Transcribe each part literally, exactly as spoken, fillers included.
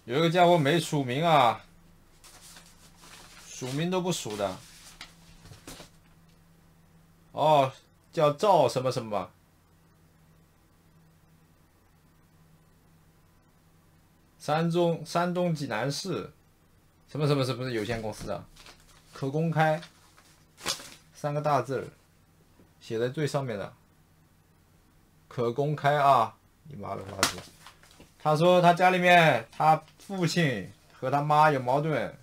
有一个家伙没署名啊，署名都不署的。哦，叫赵什么什么。山东山东济南市什么什么什么有限公司的，可公开三个大字写在最上面的，可公开啊！你妈的花子！他说他家里面他父亲和他妈有矛盾，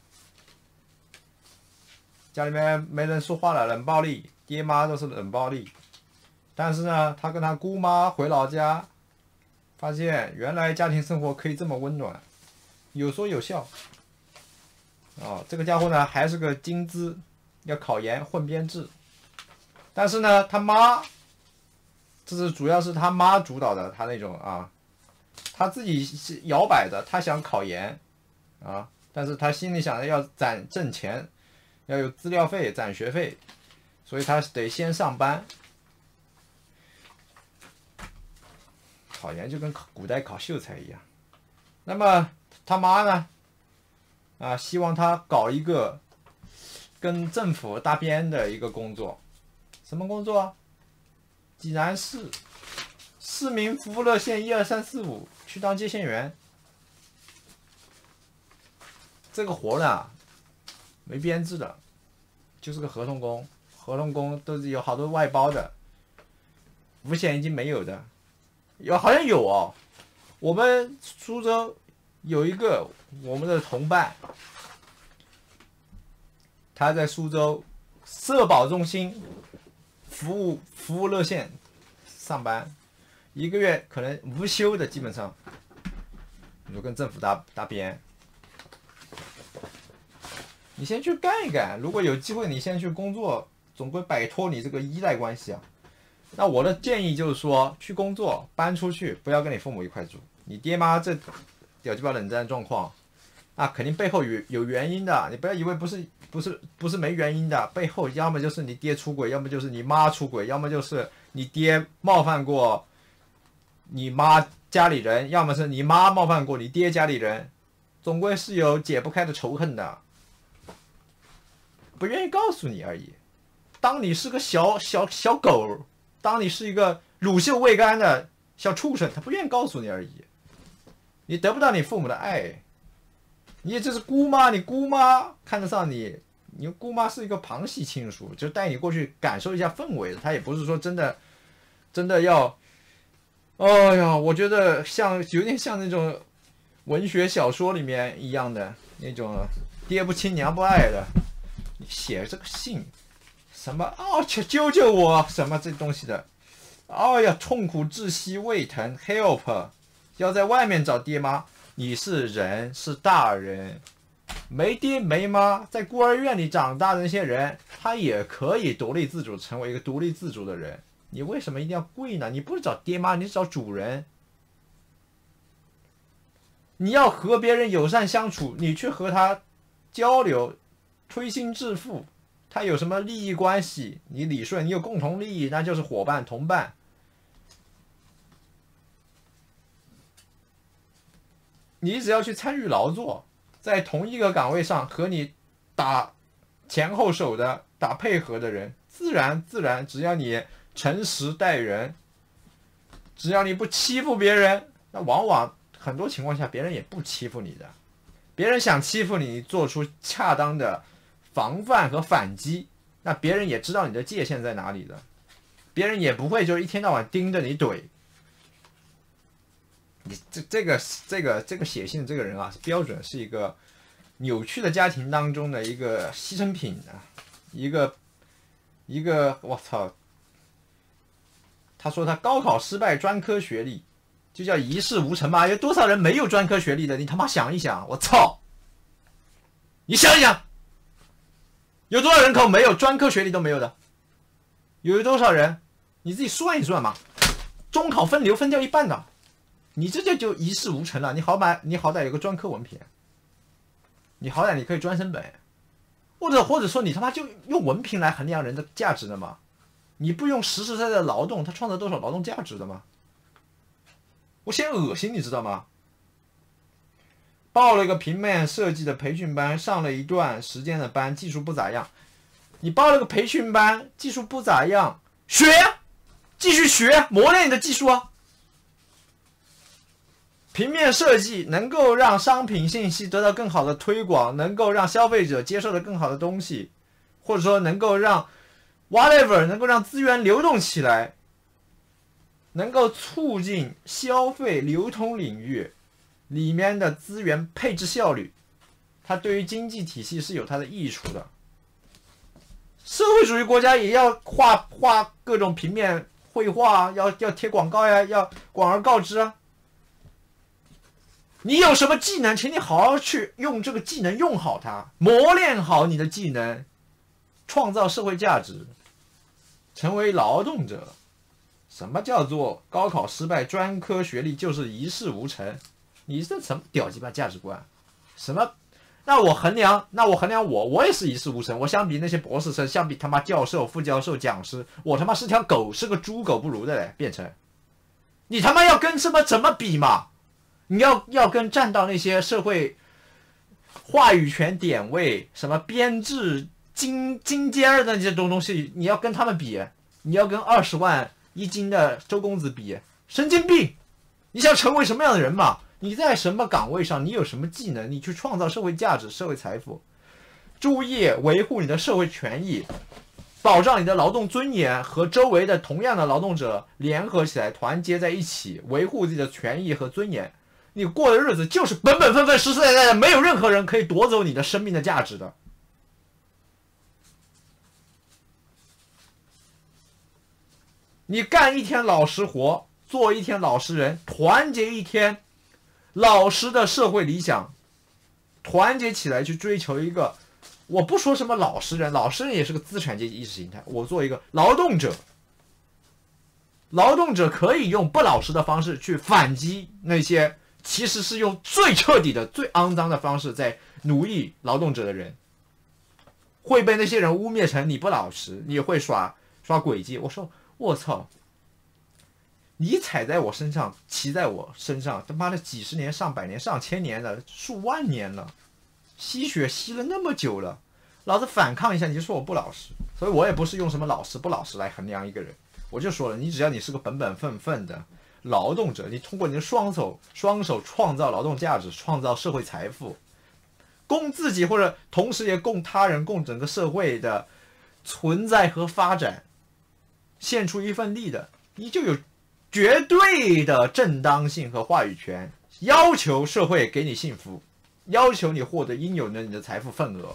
家里面没人说话了，冷暴力，爹妈都是冷暴力。但是呢，他跟他姑妈回老家。发现原来家庭生活可以这么温暖，有说有笑。哦，这个家伙呢还是个金资，要考研混编制。但是呢，他妈，这是主要是他妈主导的，他那种啊，他自己是摇摆的，他想考研啊，但是他心里想着要攒挣钱，要有资料费、攒学费，所以他得先上班。考研就跟古代考秀才一样。那么他妈呢？啊，希望他搞一个跟政府搭边的一个工作。什么工作？济南市市民服务热线一二三四五去当接线员。这个活呢，没编制的，就是个合同工。合同工都是有好多外包的，五险一金没有的。有好像有哦，我们苏州有一个我们的同伴，他在苏州社保中心服务服务热线上班，一个月可能无休的，基本上你就跟政府搭搭边，你先去干一干，如果有机会你先去工作，总归摆脱你这个依赖关系啊。那我的建议就是说，去工作，搬出去，不要跟你父母一块住。你爹妈这屌鸡巴冷战状况，啊，肯定背后有有原因的。你不要以为不是不是不是没原因的，背后要么就是你爹出轨，要么就是你妈出轨，要么就是你爹冒犯过你妈家里人，要么是你妈冒犯过你爹家里人，总归是有解不开的仇恨的，不愿意告诉你而已。当你是个小小小狗。当你是一个乳臭未干的小畜生，他不愿意告诉你而已。你得不到你父母的爱，你这是姑妈，你姑妈看得上你，你姑妈是一个旁系亲属，就带你过去感受一下氛围的。他也不是说真的，真的要，哎呀，我觉得像有点像那种文学小说里面一样的那种爹不亲娘不爱的，你写这个信。什么哦，求救救我什么这东西的，哎呀，痛苦窒息胃疼 ，help， 要在外面找爹妈。你是人，是大人，没爹没妈，在孤儿院里长大的那些人，他也可以独立自主，成为一个独立自主的人。你为什么一定要跪呢？你不是找爹妈，你是找主人。你要和别人友善相处，你去和他交流，推心置腹。他有什么利益关系？你理顺，你有共同利益，那就是伙伴、同伴。你只要去参与劳作，在同一个岗位上和你打前后手的、打配合的人，自然自然，只要你诚实待人，只要你不欺负别人，那往往很多情况下别人也不欺负你的。别人想欺负你，你做出恰当的防范和反击，那别人也知道你的界限在哪里的，别人也不会就一天到晚盯着你怼。你这这个这个这个写信这个人啊，标准是一个扭曲的家庭当中的一个牺牲品啊，一个一个我操！他说他高考失败，专科学历就叫一事无成嘛？有多少人没有专科学历的？你他妈想一想，我操！你想一想。有多少人口没有专科学历都没有的？有多少人？你自己算一算嘛。中考分流分掉一半的，你这就就一事无成了。你好歹你好歹有个专科文凭，你好歹你可以专升本，或者或者说你他妈就用文凭来衡量人的价值的嘛？你不用实实在在的劳动，他创造多少劳动价值的吗？我嫌恶心，你知道吗？ 报了一个平面设计的培训班，上了一段时间的班，技术不咋样。你报了个培训班，技术不咋样，学呀，继续学，磨练你的技术啊。平面设计能够让商品信息得到更好的推广，能够让消费者接受的更好的东西，或者说能够让 whatever 能够让资源流动起来，能够促进消费流通领域里面的资源配置效率，它对于经济体系是有它的益处的。社会主义国家也要画画各种平面绘画，要要贴广告呀，要广而告之啊。你有什么技能，请你好好去用这个技能，用好它，磨练好你的技能，创造社会价值，成为劳动者。什么叫做高考失败，专科学历就是一事无成？你这什么屌鸡巴价值观？什么？那我衡量，那我衡量我，我也是一事无成。我相比那些博士生，相比他妈教授、副教授、讲师，我他妈是条狗，是个猪狗不如的嘞，变成。你他妈要跟什么怎么比嘛？你要要跟站到那些社会话语权点位、什么编制、金金尖儿的那些东东西，你要跟他们比，你要跟二十万一斤的周公子比，神经病！你想成为什么样的人嘛？你在什么岗位上，你有什么技能，你去创造社会价值、社会财富，注意维护你的社会权益，保障你的劳动尊严，和周围的同样的劳动者联合起来，团结在一起，维护自己的权益和尊严。你过的日子就是本本分分、实实在在的，没有任何人可以夺走你的生命的价值的。你干一天老实活，做一天老实人，团结一天老实的社会理想，团结起来去追求一个，我不说什么老实人，老实人也是个资产阶级意识形态，我做一个劳动者。劳动者可以用不老实的方式去反击那些其实是用最彻底的、最肮脏的方式在奴役劳动者的人，会被那些人污蔑成你不老实，你会耍耍诡计。我说我操，你踩在我身上，骑在我身上，他妈的几十年、上百年、上千年了，数万年了，吸血吸了那么久了，老子反抗一下你就说我不老实，所以我也不是用什么老实不老实来衡量一个人。我就说了，你只要你是个本本分分的劳动者，你通过你的双手双手创造劳动价值，创造社会财富，供自己或者同时也供他人、供整个社会的存在和发展，献出一份力的，你就有绝对的正当性和话语权，要求社会给你幸福，要求你获得应有的你的财富份额。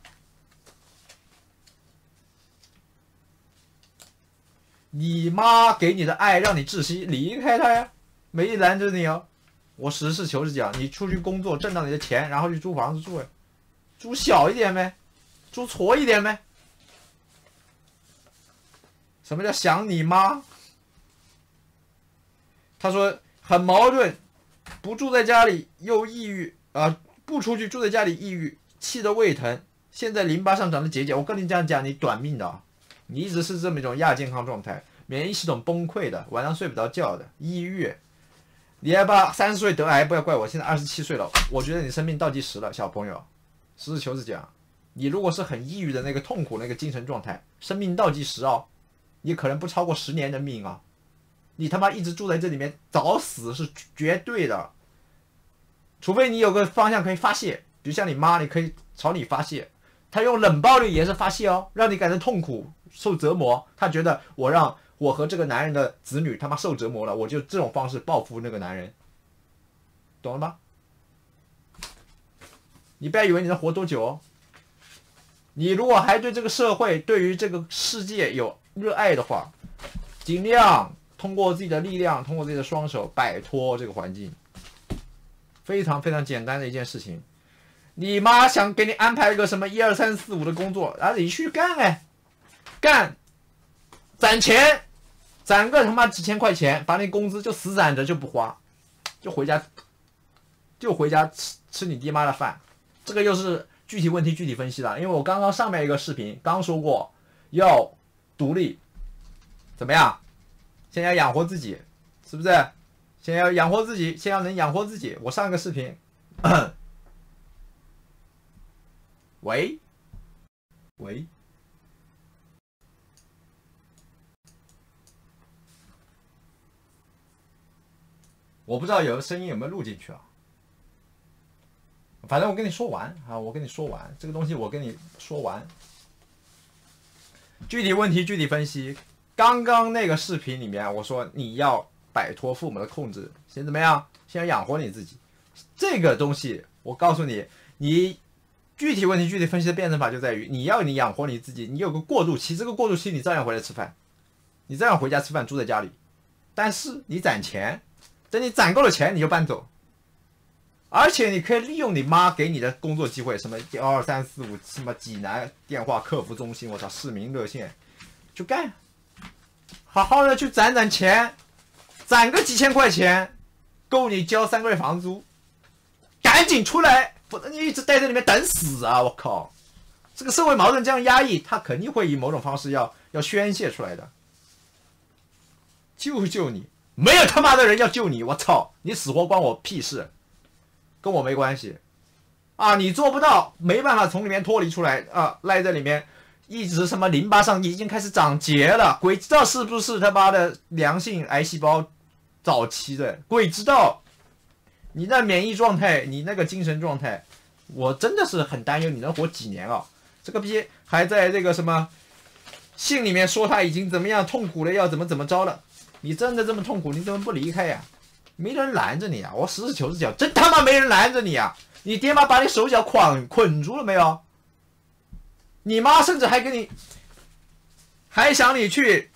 你妈给你的爱让你窒息，离开她呀，没拦着你哦。我实事求是讲，你出去工作挣到你的钱，然后去租房子住，租小一点呗，租矬一点呗。什么叫想你妈？他说很矛盾，不住在家里又抑郁啊、呃，不出去住在家里抑郁，气得胃疼，现在淋巴上长了结节。我跟你这样讲，你短命的、啊。你一直是这么一种亚健康状态，免疫系统崩溃的，晚上睡不着觉的，抑郁。你还把三十岁得癌，不要怪我，现在二十七岁了，我觉得你生命倒计时了，小朋友。实事求是讲，你如果是很抑郁的那个痛苦那个精神状态，生命倒计时哦，你可能不超过十年的命啊。你他妈一直住在这里面，早死是绝对的。除非你有个方向可以发泄，比如像你妈，你可以朝你发泄。他用冷暴力也是发泄哦，让你感到痛苦、受折磨。他觉得我让我和这个男人的子女他妈受折磨了，我就这种方式报复那个男人，懂了吗？你不要以为你能活多久哦。你如果还对这个社会、对于这个世界有热爱的话，尽量通过自己的力量，通过自己的双手摆脱这个环境。非常非常简单的一件事情。你妈想给你安排一个什么一二三四五的工作，然后你去干哎，干，攒钱，攒个他妈几千块钱，把你工资就死攒着就不花，就回家，就回家吃吃你爹妈的饭。这个又是具体问题具体分析了，因为我刚刚上面一个视频刚说过要独立，怎么样？先要养活自己，是不是？先要养活自己，先要能养活自己。我上个视频。 喂，喂，我不知道有声音有没有录进去啊？反正我跟你说完啊，我跟你说完这个东西，我跟你说完。具体问题具体分析。刚刚那个视频里面，我说你要摆脱父母的控制，先怎么样？先养活你自己。这个东西，我告诉你，你具体问题具体分析的辩证法就在于，你要你养活你自己，你有个过渡期，这个过渡期你照样回来吃饭，你照样回家吃饭，住在家里，但是你攒钱，等你攒够了钱，你就搬走。而且你可以利用你妈给你的工作机会，什么一二三四五，什么济南电话客服中心，我操，市民热线，就干，好好的去攒攒钱，攒个几千块钱，够你交三个月房租，赶紧出来，否则你一直待在里面等死啊！我靠，这个社会矛盾这样压抑，他肯定会以某种方式要要宣泄出来的。救救你！没有他妈的人要救你！我操，你死活关我屁事！跟我没关系，啊，你做不到，没办法从里面脱离出来啊，赖在里面，一直什么淋巴上已经开始长结了，鬼知道是不是他妈的良性癌细胞早期的，鬼知道，你那免疫状态，你那个精神状态，我真的是很担忧你能活几年啊！这个逼还在这个什么信里面说他已经怎么样痛苦了，要怎么怎么着了，你真的这么痛苦，你怎么不离开呀？没人拦着你啊！我实事求是讲，真他妈没人拦着你啊！你爹妈把你手脚捆捆住了没有？你妈甚至还给你，还想你去，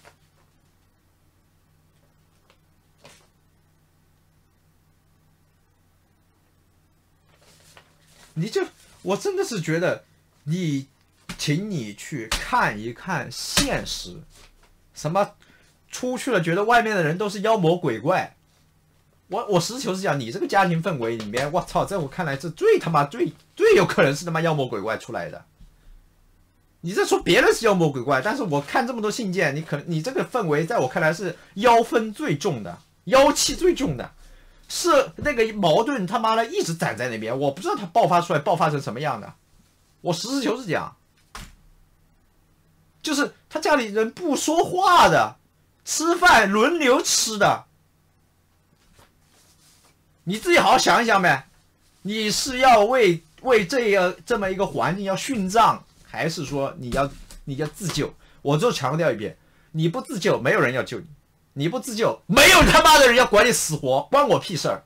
你就我真的是觉得你，请你去看一看现实，什么出去了觉得外面的人都是妖魔鬼怪。我我实事求是讲，你这个家庭氛围里面，我操，在我看来是最他妈最最有可能是他妈妖魔鬼怪出来的。你这说别人是妖魔鬼怪，但是我看这么多信件，你可能你这个氛围在我看来是妖氛最重的，妖气最重的，是那个矛盾他妈的一直攒在那边，我不知道它爆发出来爆发成什么样的。我实事求是讲，就是他家里人不说话的，吃饭轮流吃的。你自己好好想一想呗，你是要为为这样这么一个环境要殉葬，还是说你要你要自救？我就强调一遍，你不自救，没有人要救你；你不自救，没有他妈的人要管你死活，关我屁事儿！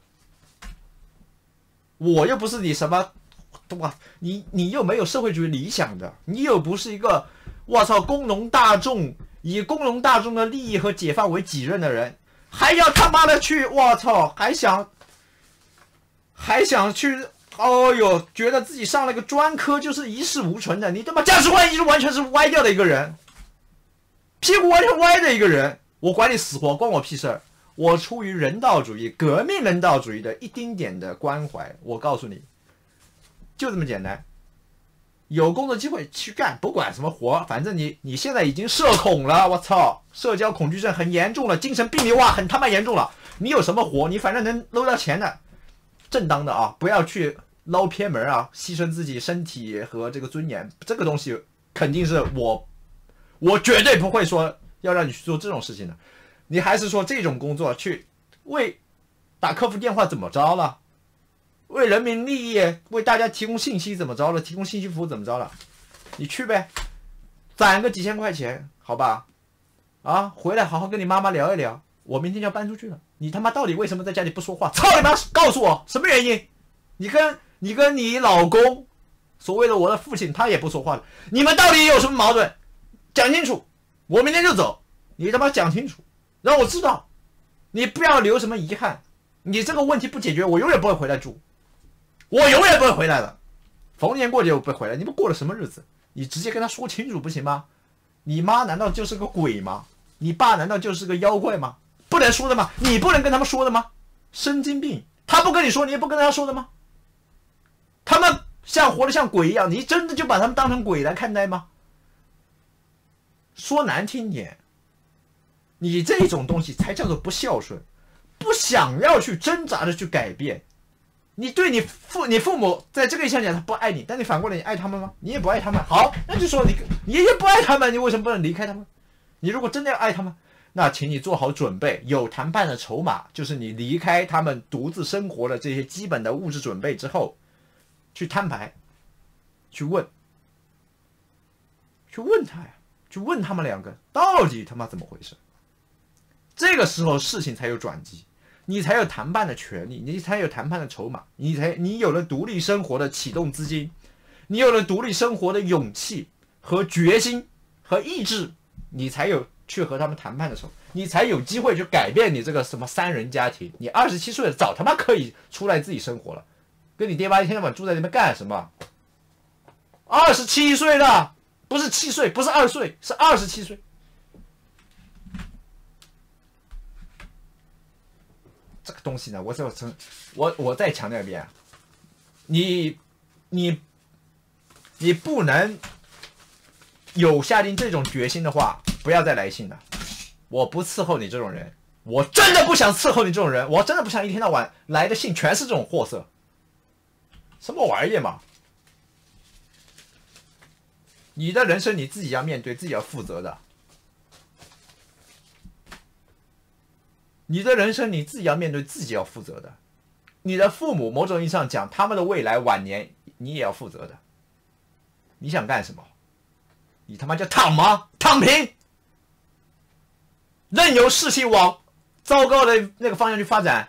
我又不是你什么，哇，你你又没有社会主义理想的，你又不是一个我操工农大众以工农大众的利益和解放为己任的人，还要他妈的去我操，还想。还想去，哦哟，觉得自己上了个专科就是一事无成的，你他妈价值观一直完全是歪掉的一个人，屁股完全歪的一个人，我管你死活，关我屁事儿！我出于人道主义、革命人道主义的一丁点的关怀，我告诉你，就这么简单。有工作机会去干，不管什么活，反正你你现在已经社恐了，我操，社交恐惧症很严重了，精神病理化很他妈严重了。你有什么活，你反正能搂到钱的。正当的啊，不要去捞偏门啊，牺牲自己身体和这个尊严，这个东西肯定是我，我绝对不会说要让你去做这种事情的。你还是说这种工作去为打客服电话怎么着了？为人民利益，为大家提供信息怎么着了？提供信息服务怎么着了？你去呗，攒个几千块钱，好吧？啊，回来好好跟你妈妈聊一聊。我明天就要搬出去了，你他妈到底为什么在家里不说话？操你妈！告诉我什么原因？你跟你跟你老公，所谓的我的父亲，他也不说话了。你们到底有什么矛盾？讲清楚，我明天就走。你他妈讲清楚，让我知道。你不要留什么遗憾。你这个问题不解决，我永远不会回来住，我永远不会回来的。逢年过节我不会回来。你们过了什么日子？你直接跟他说清楚不行吗？你妈难道就是个鬼吗？你爸难道就是个妖怪吗？不能说的吗？你不能跟他们说的吗？神经病！他不跟你说，你也不跟他说的吗？他们像活得像鬼一样，你真的就把他们当成鬼来看待吗？说难听点，你这种东西才叫做不孝顺，不想要去挣扎着去改变， 你对你父你父母在这个意义上讲他不爱你，但你反过来你爱他们吗？你也不爱他们。好，那就说你你也不爱他们，你为什么不能离开他们？你如果真的要爱他们，那请你做好准备，有谈判的筹码，就是你离开他们独自生活的这些基本的物质准备之后，去摊牌，去问，去问他呀，去问他们两个到底他妈怎么回事？这个时候事情才有转机。你才有谈判的权利，你才有谈判的筹码，你才你有了独立生活的启动资金，你有了独立生活的勇气和决心和意志，你才有去和他们谈判的时候，你才有机会去改变你这个什么三人家庭。你二十七岁了，早他妈可以出来自己生活了，跟你爹妈一天到晚住在那边干什么？二十七岁了，不是七岁，不是二岁，是二十七岁。这个东西呢，我再我我再强调一遍，你你你不能有下定这种决心的话，不要再来信了。我不伺候你这种人，我真的不想伺候你这种人，我真的不想一天到晚来的信全是这种货色，什么玩意嘛？你的人生你自己要面对，自己要负责的。你的人生你自己要面对，自己要负责的。你的父母某种意义上讲，他们的未来晚年你也要负责的。你想干什么？你他妈叫躺吗？躺平，任由事情往糟糕的那个方向去发展。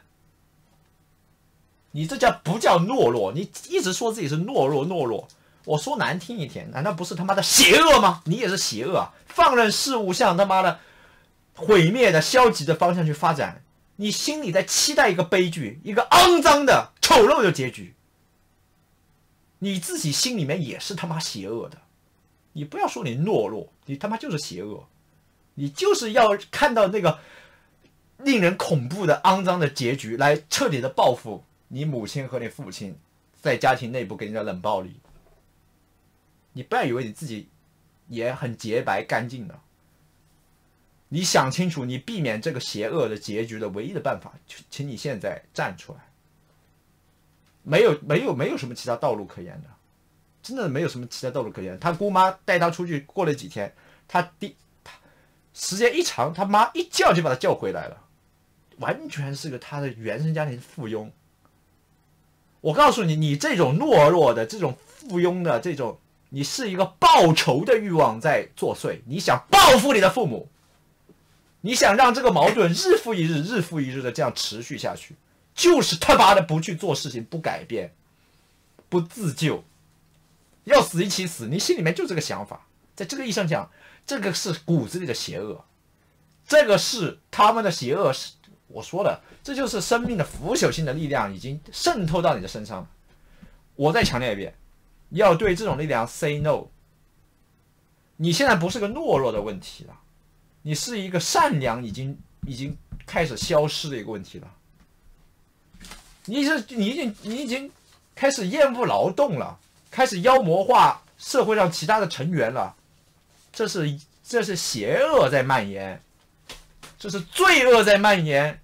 你这叫不叫懦弱？你一直说自己是懦弱懦弱，我说难听一点，难道不是他妈的邪恶吗？你也是邪恶啊！放任事物向他妈的毁灭的消极的方向去发展，你心里在期待一个悲剧，一个肮脏的丑陋的结局，你自己心里面也是他妈邪恶的。你不要说你懦弱，你他妈就是邪恶，你就是要看到那个令人恐怖的肮脏的结局，来彻底的报复你母亲和你父亲在家庭内部给你的冷暴力。你不要以为你自己也很洁白干净的，你想清楚，你避免这个邪恶的结局的唯一的办法，请你现在站出来。没有没有没有什么其他道路可言的，真的没有什么其他道路可言。他姑妈带他出去过了几天，他第他时间一长，他妈一叫就把他叫回来了，完全是个他的原生家庭附庸。我告诉你，你这种懦弱的这种附庸的这种，你是一个报仇的欲望在作祟，你想报复你的父母。你想让这个矛盾日复一日、日复一日的这样持续下去，就是他妈的不去做事情、不改变、不自救，要死一起死。你心里面就这个想法，在这个意义上讲，这个是骨子里的邪恶，这个是他们的邪恶。是我说了，这就是生命的腐朽性的力量已经渗透到你的身上了。我再强调一遍，要对这种力量 say no。你现在不是个懦弱的问题了。你是一个善良已经已经开始消失的一个问题了。你是你已经你已经开始厌恶劳动了，开始妖魔化社会上其他的成员了。这是这是邪恶在蔓延，这是罪恶在蔓延。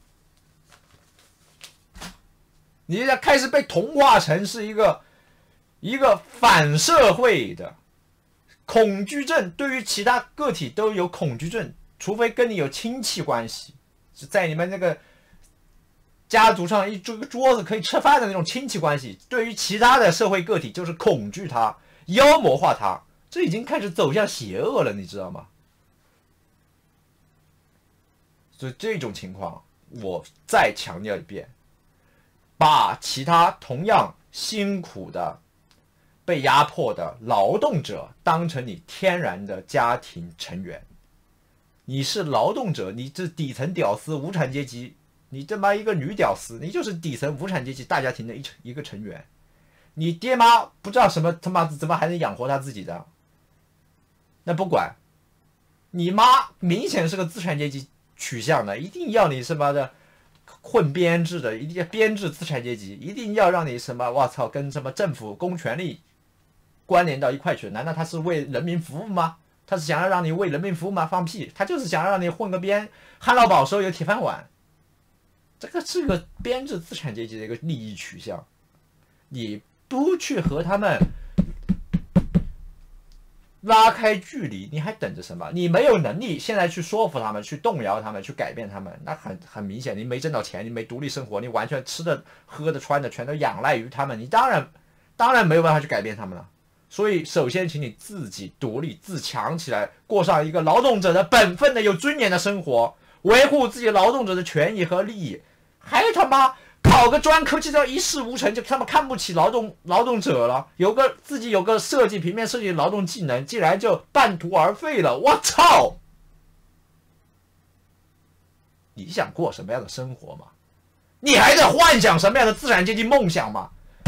你现在开始被同化成是一个一个反社会的。恐惧症对于其他个体都有恐惧症，除非跟你有亲戚关系，是在你们那个家族上一桌桌子可以吃饭的那种亲戚关系。对于其他的社会个体，就是恐惧他，妖魔化他，这已经开始走向邪恶了，你知道吗？所以这种情况，我再强调一遍，把其他同样辛苦的被压迫的劳动者当成你天然的家庭成员。你是劳动者，你这底层屌丝无产阶级，你这么一个女屌丝，你就是底层无产阶级大家庭的一一个成员。你爹妈不知道什么他妈怎么还能养活他自己的，那不管。你妈明显是个资产阶级取向的，一定要你什么的混编制的，一定要编制资产阶级，一定要让你什么我操跟什么政府公权力关联到一块去。难道他是为人民服务吗？他是想要让你为人民服务吗？放屁，他就是想要让你混个边，旱涝保收有铁饭碗。 这个是个编制资产阶级的一个利益取向。你不去和他们拉开距离，你还等着什么？你没有能力现在去说服他们，去动摇他们，去改变他们，那很很明显，你没挣到钱，你没独立生活，你完全吃的、喝的、穿的全都仰赖于他们，你当然当然没有办法去改变他们了。所以，首先，请你自己独立自强起来，过上一个劳动者的本分的、有尊严的生活，维护自己劳动者的权益和利益。还他妈考个专科就叫一事无成，就他妈看不起劳动劳动者了。有个自己有个设计平面设计的劳动技能，竟然就半途而废了。我操！你想过什么样的生活吗？你还在幻想什么样的资产阶级梦想吗？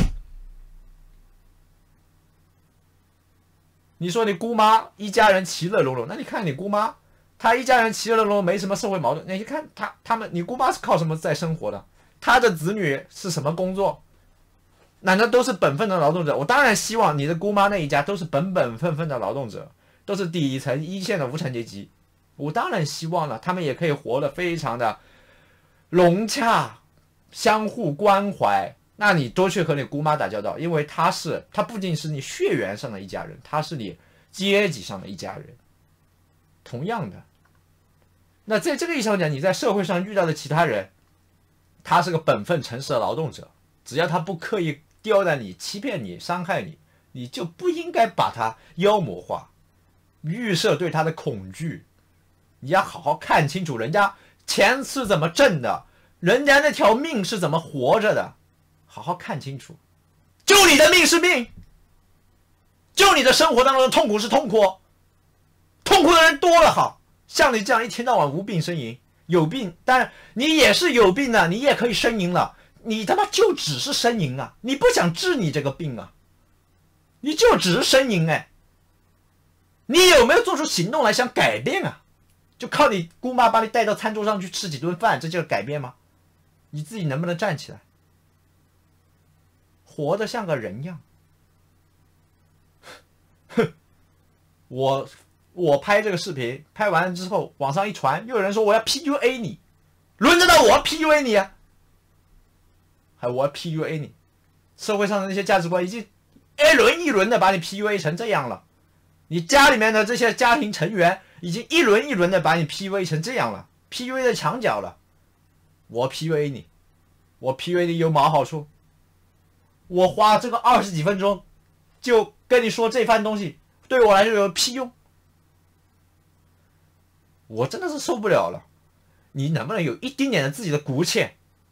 你说你姑妈一家人其乐融融，那你看你姑妈，她一家人其乐融融，没什么社会矛盾。你看她他们，你姑妈是靠什么在生活的？她的子女是什么工作？难道都是本分的劳动者？我当然希望你的姑妈那一家都是本本分分的劳动者，都是底层一线的无产阶级。我当然希望了，他们也可以活得非常的融洽，相互关怀。那你多去和你姑妈打交道，因为她是她不仅是你血缘上的一家人，她是你阶级上的一家人。同样的，那在这个意义上讲，你在社会上遇到的其他人，他是个本分诚实的劳动者，只要他不刻意刁难你、欺骗你、伤害你，你就不应该把他妖魔化，预设对他的恐惧。你要好好看清楚人家钱是怎么挣的，人家那条命是怎么活着的。好好看清楚，就你的命是命，就你的生活当中的痛苦是痛苦，痛苦的人多了好，像你这样一天到晚无病呻吟，有病当然你也是有病的，你也可以呻吟了，你他妈就只是呻吟啊，你不想治你这个病啊，你就只是呻吟哎，你有没有做出行动来想改变啊？就靠你姑妈把你带到餐桌上去吃几顿饭，这就是改变吗？你自己能不能站起来？活得像个人样。哼，我我拍这个视频，拍完了之后网上一传，又有人说我要 P U A 你，轮得到我 P U A 你啊？还我要 P U A 你？社会上的那些价值观已经一轮一轮的把你 P U A 成这样了，你家里面的这些家庭成员已经一轮一轮的把你 P U A 成这样了 ，P U A 的墙角了。我 P U A 你，我 P U A 你有毛好处？我花这个二十几分钟就跟你说这番东西，对我来说有屁用？我真的是受不了了。你能不能有一丁点的自己的骨气？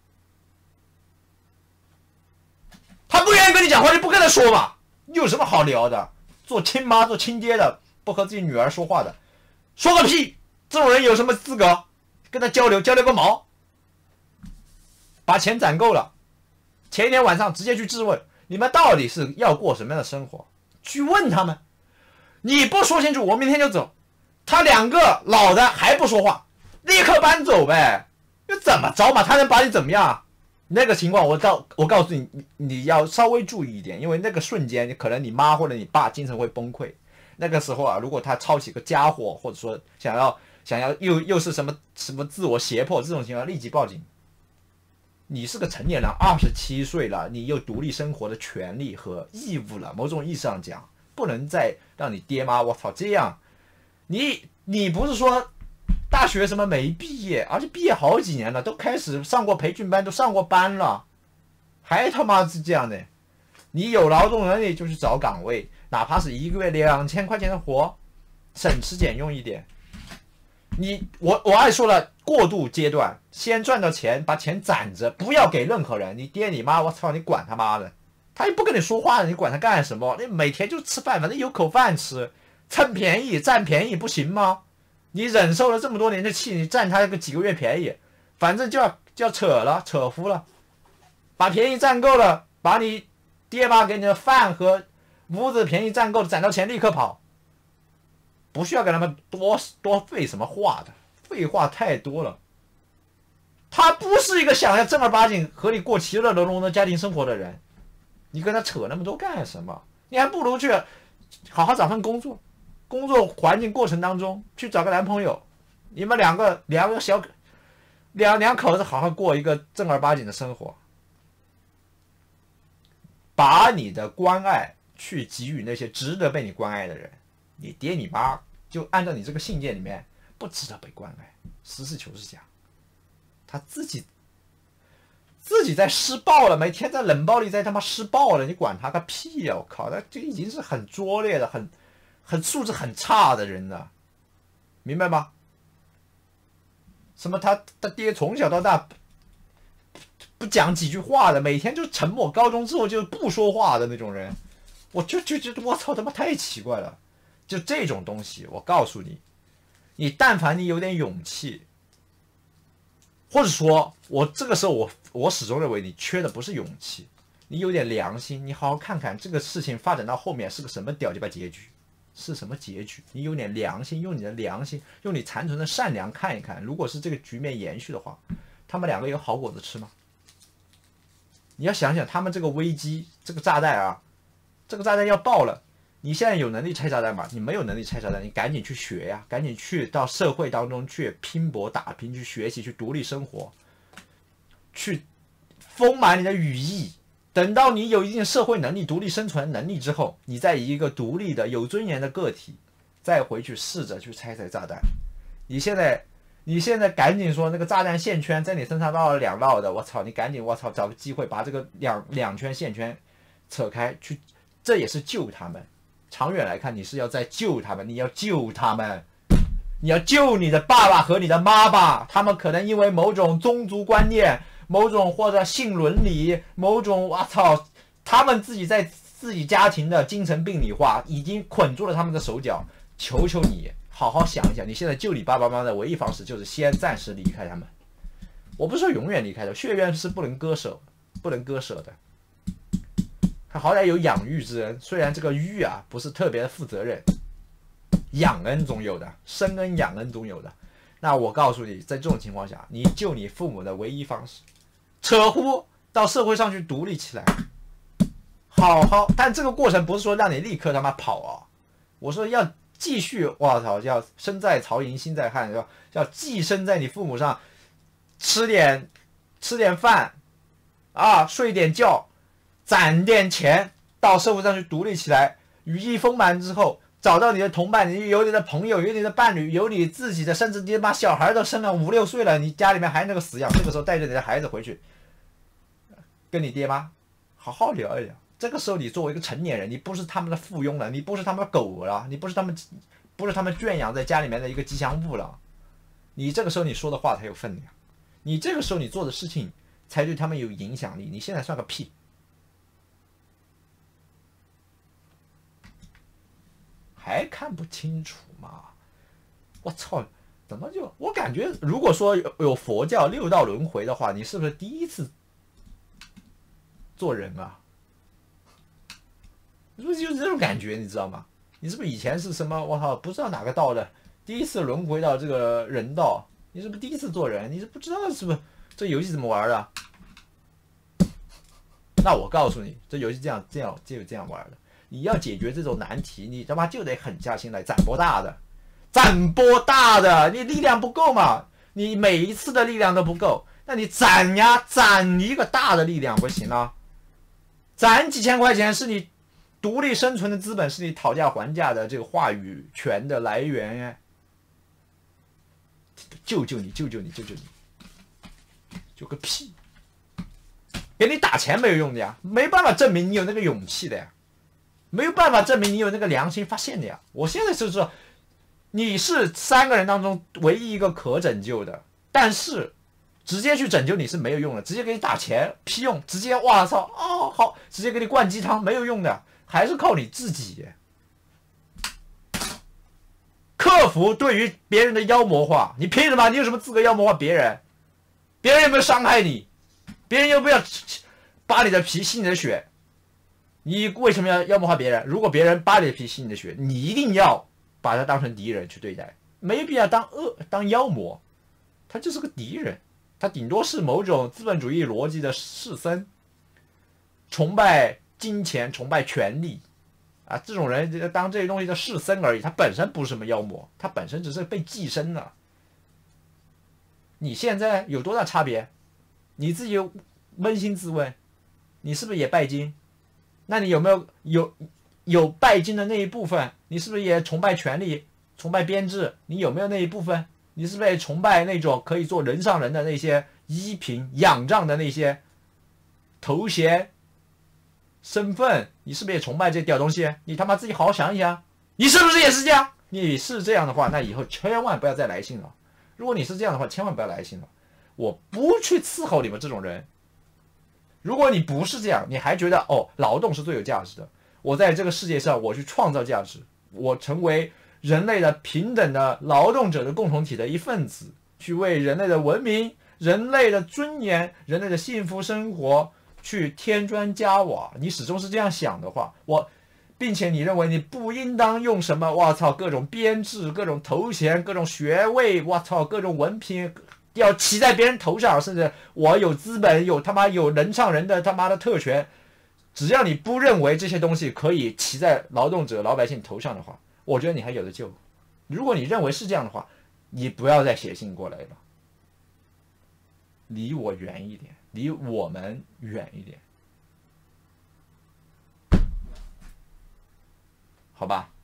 他不愿意跟你讲话，就不跟他说嘛。有什么好聊的？做亲妈、做亲爹的，不和自己女儿说话的，说个屁！这种人有什么资格跟他交流？交流个毛！把钱攒够了。前一天晚上直接去质问，你们到底是要过什么样的生活？去问他们，你不说清楚，我明天就走。他两个老的还不说话，立刻搬走呗。又怎么着嘛？他能把你怎么样？那个情况我告我告诉你，你要稍微注意一点，因为那个瞬间可能你妈或者你爸精神会崩溃。那个时候啊，如果他抄起个家伙，或者说想要想要又又是什么什么自我胁迫这种情况，立即报警。你是个成年人，二十七岁了，你有独立生活的权利和义务了。某种意义上讲，不能再让你爹妈我操这样。你你不是说大学什么没毕业，而且毕业好几年了，都开始上过培训班，都上过班了，还他妈是这样的。你有劳动能力就去找岗位，哪怕是一个月两千块钱的活，省吃俭用一点。你我我爱说了，过渡阶段先赚到钱，把钱攒着，不要给任何人。你爹你妈，我操，你管他妈的，他又不跟你说话，你管他干什么？你每天就吃饭，反正有口饭吃，蹭便宜占便宜不行吗？你忍受了这么多年的气，你占他个几个月便宜，反正就要就要扯了，扯服了，把便宜占够了，把你爹妈给你的饭和屋子便宜占够了，攒到钱立刻跑。不需要跟他们多多费什么话的，废话太多了。他不是一个想要正儿八经和你过其乐融融的家庭生活的人，你跟他扯那么多干什么？你还不如去好好找份工作，工作环境过程当中去找个男朋友，你们两个两个小两两口子好好过一个正儿八经的生活，把你的关爱去给予那些值得被你关爱的人。你爹你妈就按照你这个信件里面不值得被关爱，实事求是讲，他自己自己在施暴了，每天在冷暴力在他妈施暴了，你管他个屁呀！我靠，那这已经是很拙劣的、很很素质很差的人了，明白吗？什么他他爹从小到大不讲几句话的，每天就沉默，高中之后就不说话的那种人，我就就觉得我操他妈太奇怪了。就这种东西，我告诉你，你但凡你有点勇气，或者说我这个时候我我始终认为你缺的不是勇气，你有点良心，你好好看看这个事情发展到后面是个什么屌鸡巴结局，是什么结局？你有点良心，用你的良心，用你残存的善良看一看，如果是这个局面延续的话，他们两个有好果子吃吗？你要想想他们这个危机，这个炸弹啊，这个炸弹要爆了。你现在有能力拆炸弹吗？你没有能力拆炸弹，你赶紧去学呀，赶紧去到社会当中去拼搏打拼，去学习，去独立生活，去丰满你的羽翼。等到你有一定社会能力、独立生存能力之后，你再以一个独立的、有尊严的个体，再回去试着去拆拆炸弹。你现在，你现在赶紧说那个炸弹线圈在你身上绕了两绕的，我操，你赶紧我操找个机会把这个两两圈线圈扯开，去，这也是救他们。长远来看，你是要在救他们，你要救他们，你要救你的爸爸和你的妈妈，他们可能因为某种宗族观念、某种或者性伦理、某种我操，他们自己在自己家庭的精神病理化已经捆住了他们的手脚。求求你，好好想一想，你现在救你爸爸妈妈的唯一方式就是先暂时离开他们。我不是说永远离开的，血缘是不能割舍，不能割舍的。他好歹有养育之恩，虽然这个育啊不是特别的负责任，养恩总有的，生恩养恩总有的。那我告诉你，在这种情况下，你救你父母的唯一方式，扯呼到社会上去独立起来，好好。但这个过程不是说让你立刻他妈跑啊，我说要继续，我操，要身在曹营心在汉，要要寄生在你父母上，吃点吃点饭啊，睡点觉。攒点钱到社会上去独立起来，羽翼丰满之后，找到你的同伴，你有你的朋友，有你的伴侣，有你自己的，甚至你把小孩都生了五六岁了，你家里面还那个死样，这个时候带着你的孩子回去，跟你爹妈好好聊一聊。这个时候你作为一个成年人，你不是他们的附庸了，你不是他们的狗了，你不是他们不是他们圈养在家里面的一个吉祥物了，你这个时候你说的话才有分量，你这个时候你做的事情才对他们有影响力，你现在算个屁。还看不清楚吗？我操，怎么就我感觉，如果说有有佛教六道轮回的话，你是不是第一次做人啊？是不是就是这种感觉，你知道吗？你是不是以前是什么？我操，不知道哪个道的，第一次轮回到这个人道，你是不是第一次做人？你是不知道是不是这游戏怎么玩的？那我告诉你，这游戏这样这样就这样玩的。你要解决这种难题，你他妈就得狠下心来，攒波大的，攒波大的，你力量不够嘛？你每一次的力量都不够，那你攒呀，攒一个大的力量不行啊？攒几千块钱是你独立生存的资本，是你讨价还价的这个话语权的来源呀！救救你，救救你，救救你，救个屁！给你打钱没有用的呀，没办法证明你有那个勇气的呀。没有办法证明你有那个良心发现的呀！我现在就是说，你是三个人当中唯一一个可拯救的，但是直接去拯救你是没有用的，直接给你打钱屁用，直接哇操哦好，直接给你灌鸡汤没有用的，还是靠你自己克服对于别人的妖魔化。你凭什么？你有什么资格妖魔化别人？别人有没有伤害你？别人有没有扒你的皮吸你的血？你为什么要妖魔化别人？如果别人扒你的皮吸你的血，你一定要把他当成敌人去对待，没必要当恶当妖魔，他就是个敌人，他顶多是某种资本主义逻辑的士绅，崇拜金钱，崇拜权力啊，这种人当这些东西的士绅而已，他本身不是什么妖魔，他本身只是被寄生了。 你现在有多大差别？你自己扪心自问，你是不是也拜金？那你有没有有有拜金的那一部分？你是不是也崇拜权力、崇拜编制？你有没有那一部分？你是不是也崇拜那种可以做人上人的那些依凭、仰仗的那些头衔、身份？你是不是也崇拜这屌东西？你他妈自己好好想一想，你是不是也是这样？你是这样的话，那以后千万不要再来信了。如果你是这样的话，千万不要来信了。我不去伺候你们这种人。如果你不是这样，你还觉得哦，劳动是最有价值的，我在这个世界上我去创造价值，我成为人类的平等的劳动者的共同体的一份子，去为人类的文明、人类的尊严、人类的幸福生活去添砖加瓦，你始终是这样想的话，我，并且你认为你不应当用什么，我操，各种编制、各种头衔、各种学位，我操，各种文凭。要骑在别人头上，甚至我有资本，有他妈有人上人的他妈的特权，只要你不认为这些东西可以骑在劳动者、老百姓头上的话，我觉得你还有的救。如果你认为是这样的话，你不要再写信过来了，离我远一点，离我们远一点，好吧？